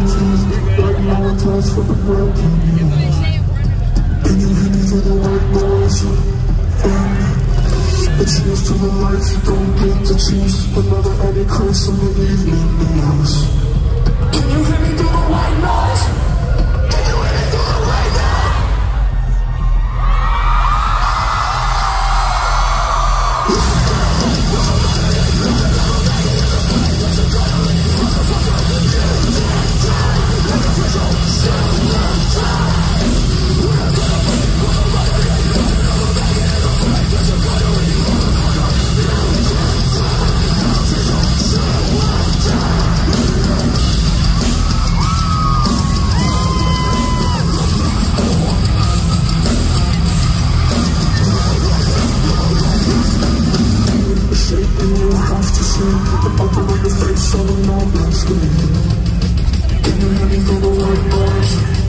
tears, like no one tells for the broken news. Can you hear me through the white noise? The cheers to the lights, you don't get to choose. Another Eddie Chris on the evening news. Can you hear me through the white noise? Can you hear me through the white noise? The bumper on your face on an open screen. Can you hear me through the white noise?